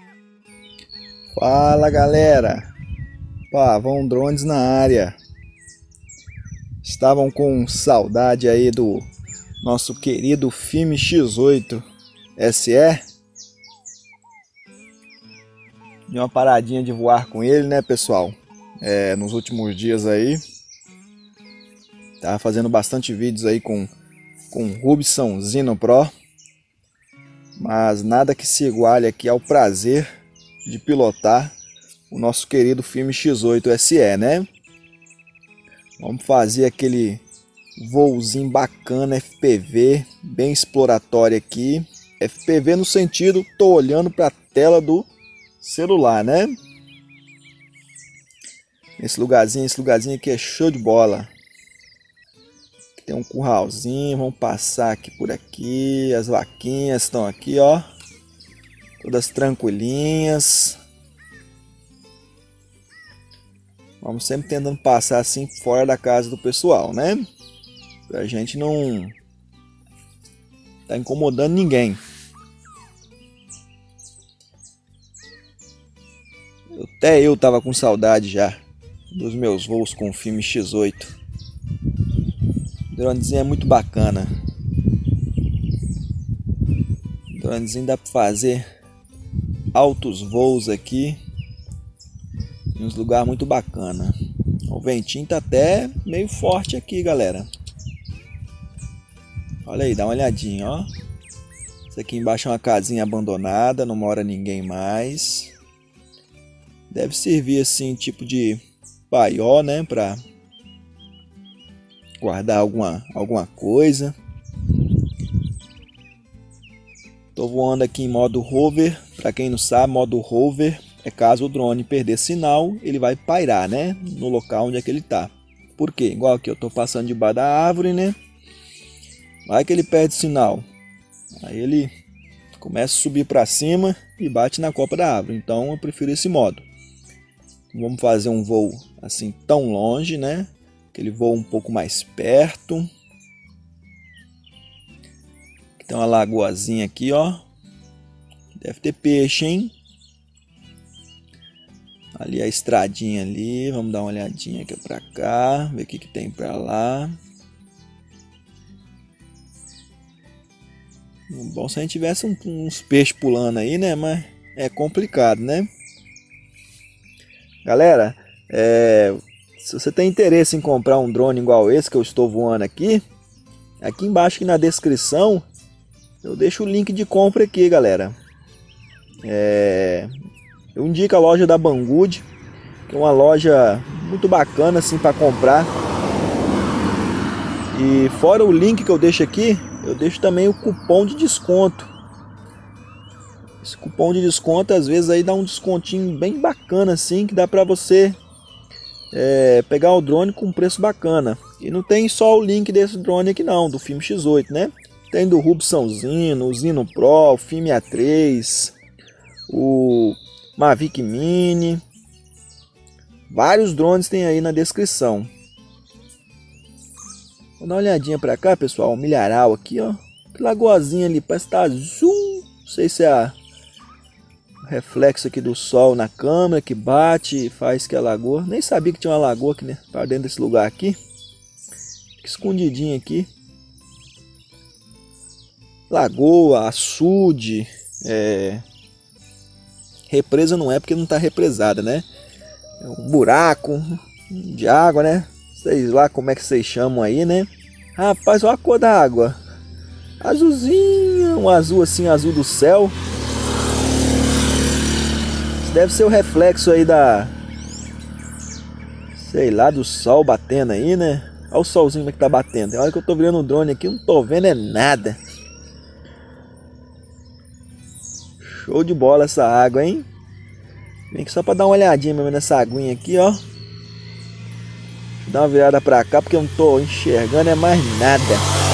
Fala galera, Pavão Drones na área. Estavam com saudade aí do nosso querido filme X8 SE? E uma paradinha de voar com ele, né pessoal? Nos últimos dias aí tava fazendo bastante vídeos aí com o Hubsan Zino Pro, mas nada que se iguale aqui ao prazer de pilotar o nosso querido filme X8 SE, né? Vamos fazer aquele voozinho bacana, FPV, bem exploratório aqui. FPV no sentido, tô olhando para a tela do celular, né? Esse lugarzinho aqui é show de bola. Tem um curralzinho, vamos passar aqui por aqui. As vaquinhas estão aqui, ó. Todas tranquilinhas. Vamos sempre tentando passar assim fora da casa do pessoal, né? Pra gente não tá incomodando ninguém. Até eu tava com saudade já dos meus voos com o filme X8. O dronezinho é muito bacana. O dronezinho dá pra fazer altos voos aqui em uns lugares muito bacana. O ventinho tá até meio forte aqui, galera. Olha aí, dá uma olhadinha, ó. Isso aqui embaixo é uma casinha abandonada, não mora ninguém mais. Deve servir assim, tipo de paiol, né, pra guardar alguma coisa. Tô voando aqui em modo hover. Para quem não sabe, modo hover é caso o drone perder sinal, ele vai pairar, né, no local onde é que ele tá. Por quê? Igual aqui, eu tô passando debaixo da árvore, né? Vai que ele perde sinal. Aí ele começa a subir para cima e bate na copa da árvore. Então eu prefiro esse modo. Vamos fazer um voo assim tão longe, né? Aquele voo um pouco mais perto. Aqui tem uma lagoazinha aqui, ó. Deve ter peixe, hein? Ali a estradinha ali. Vamos dar uma olhadinha aqui pra cá. Ver o que tem pra lá. Bom se a gente tivesse uns peixes pulando aí, né? Mas é complicado, né? Galera, se você tem interesse em comprar um drone igual esse que eu estou voando aqui, aqui embaixo aqui na descrição eu deixo o link de compra aqui, galera. Eu indico a loja da Banggood, que é uma loja muito bacana assim para comprar. E fora o link que eu deixo aqui, eu deixo também o cupom de desconto. Esse cupom de desconto às vezes aí dá um descontinho bem bacana assim, que dá para você pegar o drone com preço bacana. E não tem só o link desse drone aqui não, do filme X8, né? Tem do Hubsan Zino, o Zino Pro, o filme A3, o Mavic Mini. Vários drones tem aí na descrição. Vou dar uma olhadinha pra cá, pessoal. Um milharal aqui, ó. Que lagoazinha ali, parece que tá azul. Não sei se é o reflexo aqui do sol na câmera que bate e faz que a lagoa. Nem sabia que tinha uma lagoa aqui, né? Para dentro desse lugar aqui. Fica escondidinho aqui. Lagoa, açude. Represa não é porque não tá represada, né? É um buraco de água, né? Sei lá como é que vocês chamam aí, né? Rapaz, olha a cor da água. Azulzinha, um azul assim, azul do céu. Isso deve ser o reflexo aí sei lá, do sol batendo aí, né? Olha o solzinho como é que tá batendo. Tem hora que eu tô virando o drone aqui, não tô vendo nada. Show de bola essa água, hein? Vem aqui só pra dar uma olhadinha mesmo nessa aguinha aqui, ó. Dá uma virada pra cá porque eu não tô enxergando mais nada.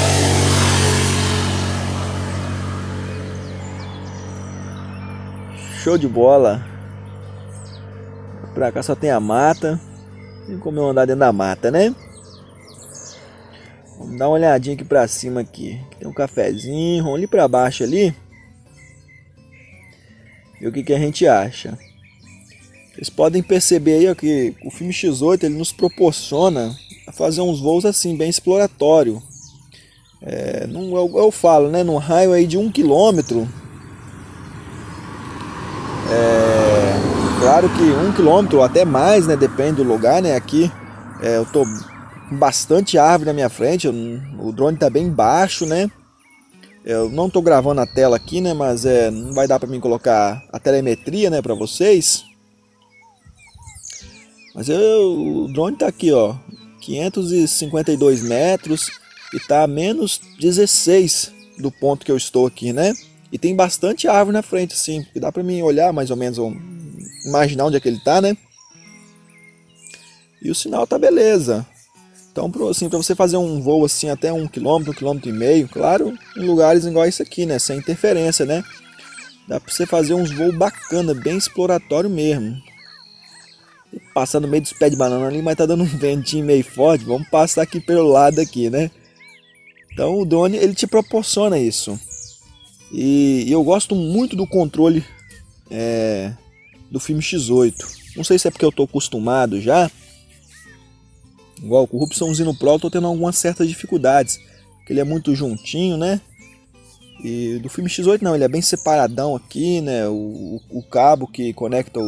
Show de bola. Pra cá só tem a mata. Tem como eu andar dentro da mata, né? Vamos dar uma olhadinha aqui pra cima aqui. Tem um cafezinho. Vamos ali pra baixo ali. ver o que a gente acha. Vocês podem perceber aí ó, que o filme X8 ele nos proporciona a fazer uns voos assim bem exploratório. Eu falo, né, num raio aí de 1 quilômetro. Claro que 1 quilômetro ou até mais, né, depende do lugar, né. Aqui eu tô com bastante árvore na minha frente, o drone tá bem baixo, né. Eu não tô gravando a tela aqui, né, mas não vai dar para mim colocar a telemetria, né, para vocês. Mas o drone tá aqui, ó, 552 metros e tá a menos 16 do ponto que eu estou aqui, né? E tem bastante árvore na frente, assim, que dá pra mim olhar mais ou menos, imaginar onde é que ele tá, né? E o sinal tá beleza. Então, assim, pra você fazer um voo assim até 1 quilômetro, 1,5 km, claro, em lugares igual esse aqui, né? Sem interferência, né? Dá pra você fazer uns voos bacana, bem exploratório mesmo. Passar no meio dos pés de banana ali, mas tá dando um ventinho meio forte. Vamos passar aqui pelo lado aqui, né? Então o drone ele te proporciona isso. E eu gosto muito do controle do filme X8. Não sei se é porque eu tô acostumado já. Igual com o Rubson Zino Pro eu tô tendo algumas certas dificuldades. Porque ele é muito juntinho, né? E do filme X8 não, ele é bem separadão aqui, né? O cabo que conecta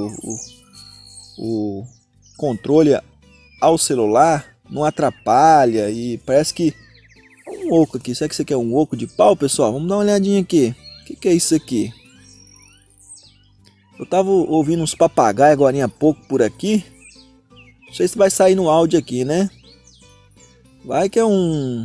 o controle ao celular não atrapalha e parece que é um oco aqui. Será que isso aqui é um oco de pau, pessoal? Vamos dar uma olhadinha aqui. O que é isso aqui? Eu tava ouvindo uns papagaios agora há pouco por aqui. Não sei se vai sair no áudio aqui, né? Vai que é um...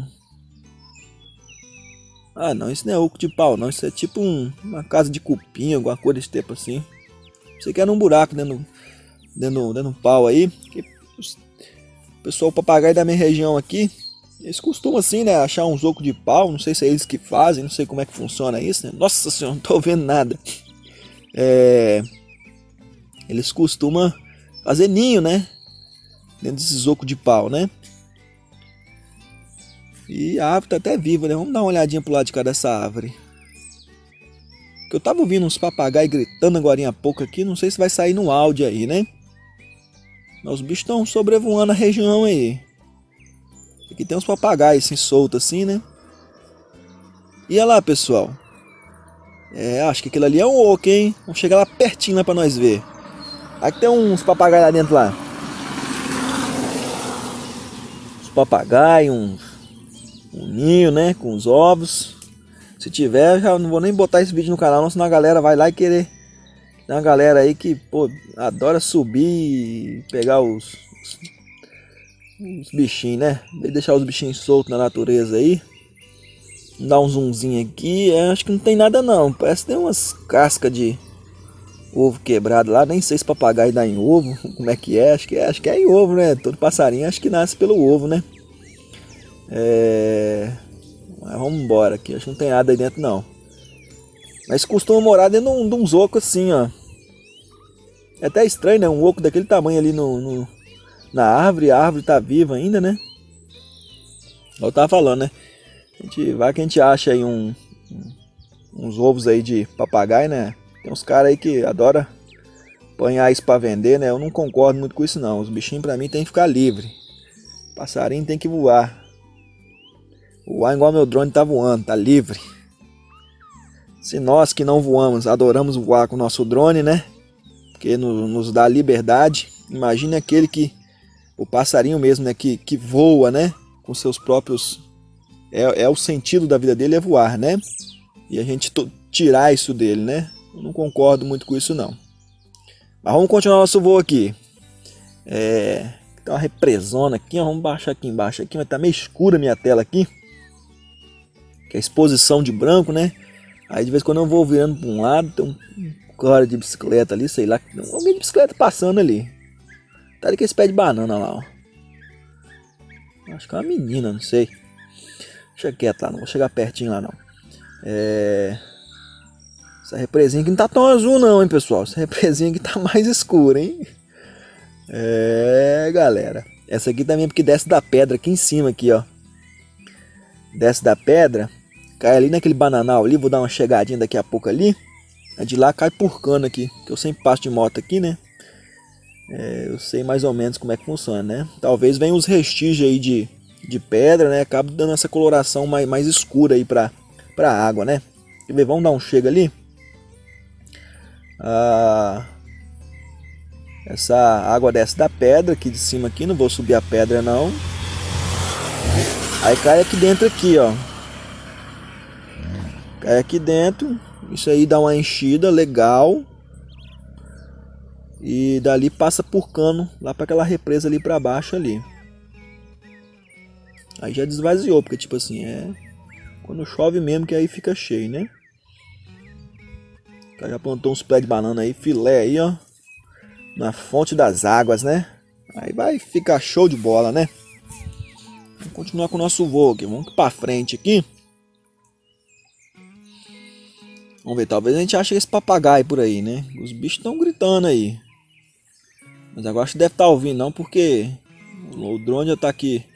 Ah, não, isso não é oco de pau, não. Isso é tipo uma casa de cupim, alguma coisa desse tipo assim. Isso aqui era um buraco dentro do pau aí. O pessoal papagaio da minha região aqui, eles costumam assim, né, achar uns ocos de pau. Não sei se é eles que fazem, não sei como é que funciona isso, né? Nossa senhora, não tô vendo nada. Eles costumam fazer ninho, né, dentro desses ocos de pau, né? E a árvore tá até viva, né? Vamos dar uma olhadinha pro lado de cá dessa árvore. Que eu tava ouvindo uns papagaios gritando agora há pouco aqui. Não sei se vai sair no áudio aí, né? Mas os bichos estão sobrevoando a região aí. Aqui tem uns papagaios assim, soltos assim, né? E olha lá, pessoal. Acho que aquilo ali é um oco, hein? Vamos chegar lá pertinho lá pra nós ver. Aqui tem uns papagaios lá dentro lá. Uns papagaios, um ninho, né? Com os ovos. Se tiver, já não vou nem botar esse vídeo no canal, não, senão a galera vai lá e querer. Tem uma galera aí que, pô, adora subir e pegar os bichinhos, né? Deixar os bichinhos soltos na natureza aí. Dar um zoomzinho aqui. Acho que não tem nada não. Parece que tem umas cascas de ovo quebrado lá. Nem sei se papagaio dá em ovo. Como é que é? Acho que é em ovo, né? Todo passarinho acho que nasce pelo ovo, né? Mas vamos embora aqui. Acho que não tem nada aí dentro não. Mas costuma morar dentro de uns ocos assim, ó. É até estranho, né? Um oco daquele tamanho ali na árvore. A árvore tá viva ainda, né? Eu tava falando, né? Vai que a gente acha aí uns ovos aí de papagaio, né? Tem uns caras aí que adoram apanhar isso pra vender, né? Eu não concordo muito com isso não. Os bichinhos pra mim tem que ficar livre. Passarinho tem que voar. Voar igual meu drone tá voando, tá livre. Se nós que não voamos adoramos voar com o nosso drone, né? Porque nos dá liberdade. Imagine aquele o passarinho mesmo, né? Que voa, né? Com seus próprios... o sentido da vida dele é voar, né? E a gente tirar isso dele, né? Eu não concordo muito com isso não. Mas vamos continuar nosso voo aqui. Tem uma represona aqui, ó. Vamos baixar aqui embaixo aqui, mas tá meio escura a minha tela aqui. Que é a exposição de branco, né? Aí de vez em quando eu vou virando para um lado, tem um cara de bicicleta ali, sei lá. Alguém de bicicleta passando ali. Tá ali com esse pé de banana lá, ó. Acho que é uma menina, não sei. Deixa quieto lá, não vou chegar pertinho lá não. Essa represinha aqui não tá tão azul não, hein, pessoal. Essa represinha aqui tá mais escura, hein. Galera. Essa aqui também é porque desce da pedra aqui em cima aqui, ó. Desce da pedra, cai ali naquele bananal ali. Vou dar uma chegadinha daqui a pouco ali. A de lá cai por cano aqui, que eu sempre passo de moto aqui, né? Eu sei mais ou menos como é que funciona, né? Talvez venha os restígios aí de pedra, né? Acaba dando essa coloração mais escura aí pra água, né? Quer ver? Vamos dar um chega ali. Essa água desce da pedra aqui de cima aqui, não vou subir a pedra não. Aí cai aqui dentro aqui, ó. Cai aqui dentro. Isso aí dá uma enchida legal. E dali passa por cano lá para aquela represa ali para baixo ali. Aí já desvaziou, porque tipo assim, quando chove mesmo que aí fica cheio, né? O cara já plantou uns pés de banana aí, filé aí, ó. Na fonte das águas, né? Aí vai ficar show de bola, né? Vamos continuar com o nosso voo aqui. Vamos para frente aqui. Vamos ver, talvez a gente ache esse papagaio por aí, né? Os bichos estão gritando aí. Mas agora acho que deve estar ouvindo não, porque o drone já está aqui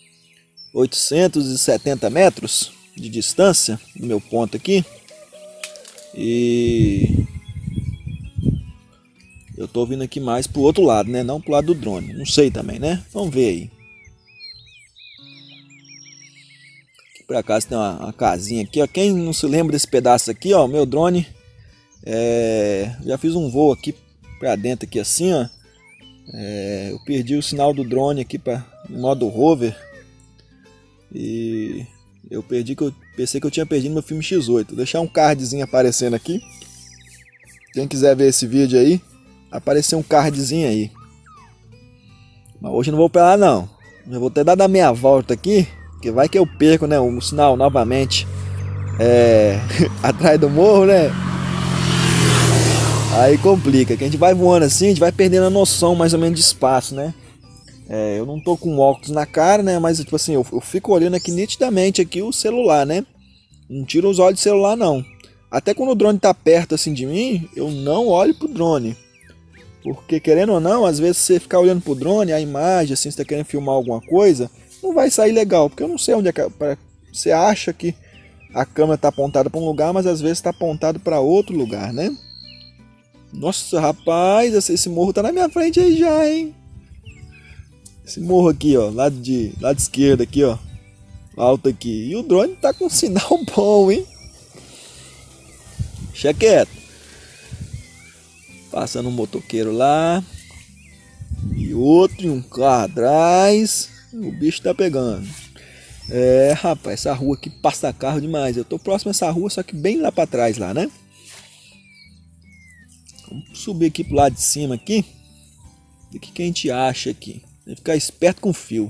870 metros de distância do meu ponto aqui. E eu tô vindo aqui mais pro outro lado, né? Não pro lado do drone. Não sei também, né? Vamos ver aí. Aqui por acaso tem uma casinha aqui, ó. Quem não se lembra desse pedaço aqui, ó. Meu drone. Já fiz um voo aqui pra dentro aqui assim, ó. Eu perdi o sinal do drone aqui em modo rover. E eu pensei que eu tinha perdido meu filme X8. Vou deixar um cardzinho aparecendo aqui. Quem quiser ver esse vídeo aí, apareceu um cardzinho aí. Mas hoje eu não vou pra lá não. Eu vou ter dado a meia volta aqui, que vai que eu perco, né, o sinal novamente atrás do morro, né? Aí complica, que a gente vai voando assim, a gente vai perdendo a noção mais ou menos de espaço, né? Eu não tô com óculos na cara, né? Mas tipo assim, eu fico olhando aqui nitidamente aqui o celular, né? Não tiro os olhos do celular não. Até quando o drone tá perto assim de mim, eu não olho pro drone. Porque querendo ou não, às vezes você ficar olhando pro drone, a imagem, assim, você tá querendo filmar alguma coisa, não vai sair legal. Porque eu não sei onde você acha que a câmera tá apontada para um lugar, mas às vezes tá apontado para outro lugar, né? Nossa, rapaz, esse morro tá na minha frente aí já, hein? Esse morro aqui, ó, lado esquerdo aqui, ó, alto aqui. E o drone tá com um sinal bom, hein? Deixa quieto. Passando um motoqueiro lá. E outro, e um carro atrás. O bicho tá pegando. Rapaz, essa rua aqui passa carro demais. Eu tô próximo a essa rua, só que bem lá pra trás lá, né? Vamos subir aqui pro lado de cima aqui. O que a gente acha aqui? Tem que ficar esperto com o fio.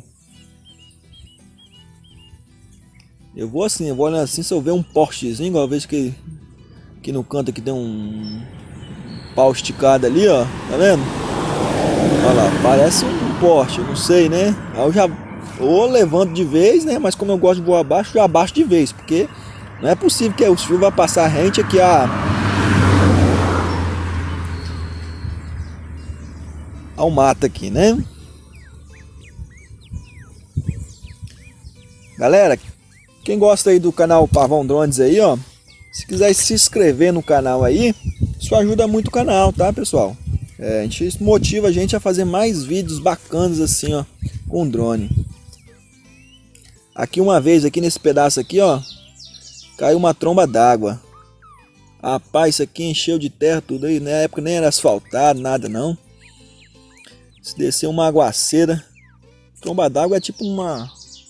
Eu vou assim, eu vou olhando assim, se eu ver um postezinho, igual eu vejo que no canto aqui tem um pau esticado ali, ó. Tá vendo? Olha lá, parece um poste, eu não sei, né? Aí eu já levanto de vez, né? Mas como eu gosto de voar abaixo, já abaixo de vez. Porque não é possível que os fios vão passar rente aqui ao mato aqui, né? Galera, quem gosta aí do canal Pavão Drones aí, ó, se quiser se inscrever no canal aí, isso ajuda muito o canal, tá, pessoal? Isso motiva a gente a fazer mais vídeos bacanas assim, ó, com drone. Aqui uma vez, aqui nesse pedaço aqui, ó, caiu uma tromba d'água. Rapaz, isso aqui encheu de terra tudo aí, na época nem era asfaltado, nada não. Se descer uma aguaceira, tromba d'água é tipo uma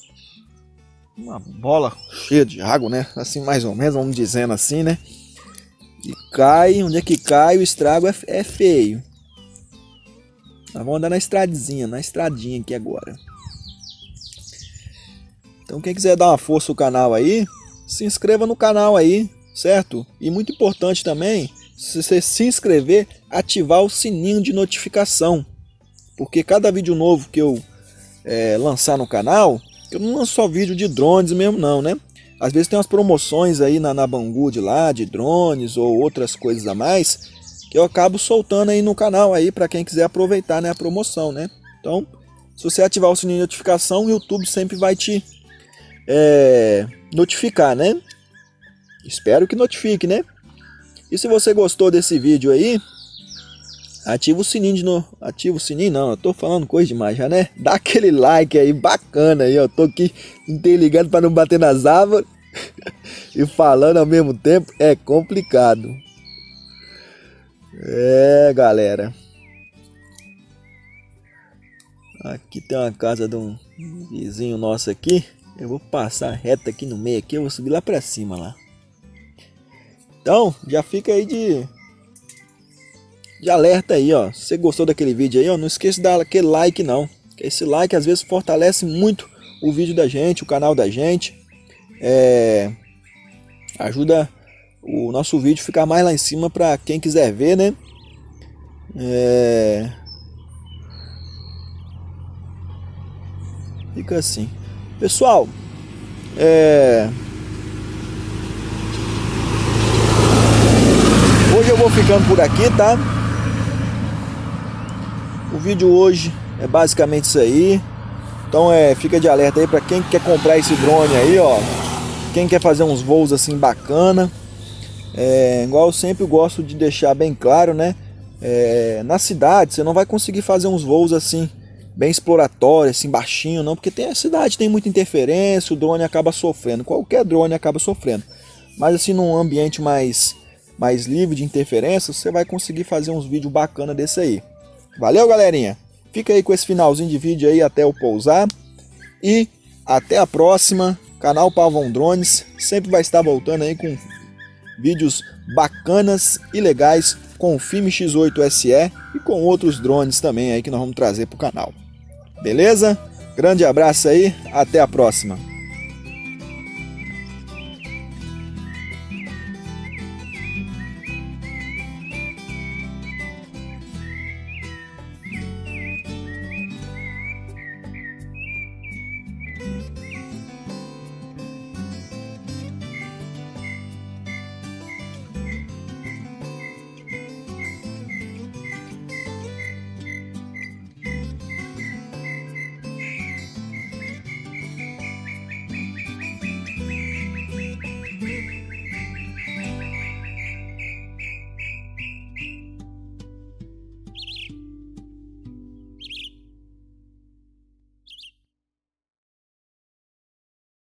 bola cheia de água, né? Assim mais ou menos, vamos dizendo assim, né? E cai, onde é que cai, o estrago é feio. Nós vamos andar na estradinha aqui agora. Então quem quiser dar uma força ao canal aí, se inscreva no canal aí, certo? E muito importante também, se você se inscrever, ativar o sininho de notificação. Porque cada vídeo novo que eu lançar no canal, eu não lanço só vídeo de drones mesmo não, né? Às vezes tem umas promoções aí na Banggood lá, de drones ou outras coisas a mais, que eu acabo soltando aí no canal aí para quem quiser aproveitar, né, a promoção, né? Então, se você ativar o sininho de notificação, o YouTube sempre vai te notificar, né? Espero que notifique, né? E se você gostou desse vídeo aí, ativa o sininho de novo. Ativa o sininho não, eu tô falando coisa demais já, né? Dá aquele like aí bacana aí, ó. Tô aqui interligando para não bater nas árvores e falando ao mesmo tempo é complicado. É, galera. Aqui tem uma casa de um vizinho nosso aqui. Eu vou passar reto aqui no meio aqui, eu vou subir lá pra cima lá. Então, já fica aí de alerta aí, ó. Se você gostou daquele vídeo aí, ó, não esqueça de dar aquele like não. Que esse like às vezes fortalece muito o vídeo da gente, o canal da gente. Ajuda o nosso vídeo a ficar mais lá em cima para quem quiser ver, né? Fica assim. Pessoal, hoje eu vou ficando por aqui, tá? O vídeo hoje é basicamente isso aí. Então fica de alerta aí para quem quer comprar esse drone aí, ó. Quem quer fazer uns voos assim bacana. Igual eu sempre gosto de deixar bem claro, né? Na cidade você não vai conseguir fazer uns voos assim bem exploratório, assim baixinho não, porque a cidade tem muita interferência, o drone acaba sofrendo, qualquer drone acaba sofrendo. Mas assim num ambiente mais livre de interferência, você vai conseguir fazer uns vídeos bacana desse aí. Valeu, galerinha? Fica aí com esse finalzinho de vídeo aí até eu pousar e até a próxima. Canal Pavão Drones sempre vai estar voltando aí com vídeos bacanas e legais com o Filme X8 SE e com outros drones também aí que nós vamos trazer para o canal. Beleza? Grande abraço aí, até a próxima.